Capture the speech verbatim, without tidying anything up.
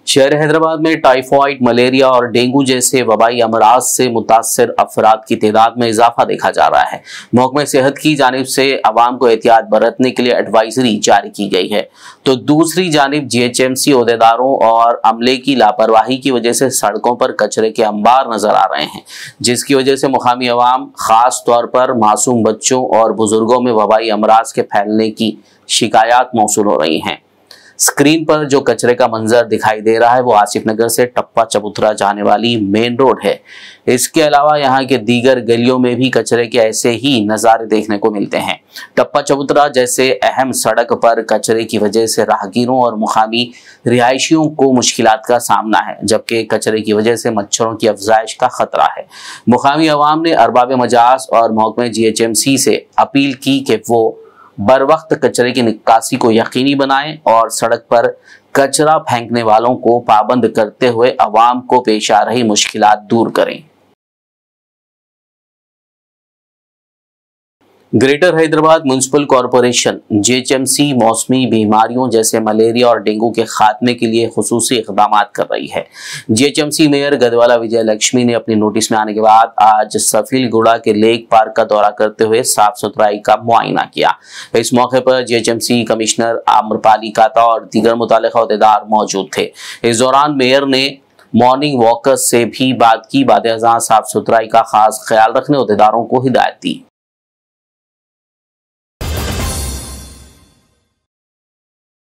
शहर हैदराबाद में typhoid, malaria और डेंगू जैसे वबाई अमराज से मुतासर अफराद की तादाद में इजाफा देखा जा रहा है। महकमे सेहत की जानिब से अवाम को एहतियात बरतने के लिए एडवाइजरी जारी की गई है, तो दूसरी जानिब जी एच एम सी ओहदेदारों और अमले की लापरवाही की वजह से सड़कों पर कचरे के अंबार नजर आ रहे हैं, जिसकी वजह से मुकामी अवाम खास तौर पर मासूम बच्चों और बुजुर्गों में वबाई अमराज के फैलने की शिकायत मौसूल हो रही हैं। स्क्रीन पर जो कचरे का मंजर दिखाई दे रहा है वो आसिफ नगर से टप्पा चबूतरा जाने वाली मेन रोड है। इसके अलावा यहाँ के दीगर गलियों में भी कचरे के ऐसे ही नज़ारे देखने को मिलते हैं। टप्पा चबूतरा जैसे अहम सड़क पर कचरे की वजह से राहगीरों और मुकामी रिहायशियों को मुश्किलात का सामना है, जबकि कचरे की वजह से मच्छरों की अफजाइश का खतरा है। मुकामी अवाम ने अरबाब मजाज और महकमे जी एच एम सी से अपील की कि वो बर वक्त कचरे की निकासी को यकीनी बनाएं और सड़क पर कचरा फेंकने वालों को पाबंद करते हुए अवाम को पेश आ रही मुश्किलात दूर करें। Greater Hyderabad municipal corporation G H M C मौसमी बीमारियों जैसे मलेरिया और डेंगू के खात्मे के लिए खुसूसी इक़दाम कर रही है। G H M C mayor Gadwala Vijaya Lakshmi ने अपनी नोटिस में आने के बाद आज सफीलगुड़ा के लेक पार्क का दौरा करते हुए साफ सुथराई का मुआयना किया। इस मौके पर G H M C commissioner Amrapali Kata और दीगर मुताल्लिक़ा अहदेदार मौजूद थे। इस दौरान मेयर ने मॉर्निंग वॉकर्स से भी बात की। बाद साफ सुथराई का खास ख्याल रखने अहदेदारों को हिदायत दी।